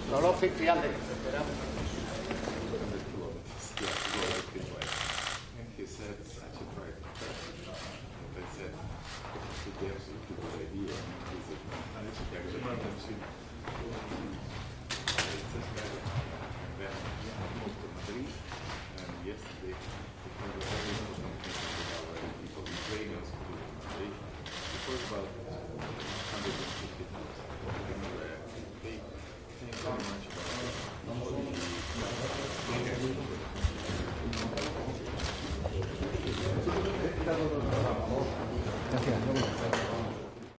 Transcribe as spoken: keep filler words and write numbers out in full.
Solo oficiales. And he said, such a bright person. And I said, it's a absolutely good idea. He's a fantastic actor. It's a better. And then I moved to Madrid, and yesterday we had a very important meeting with our people in Ukrainians who live in Madrid. It was about one hundred fifty thousand. Anyway, they thank very much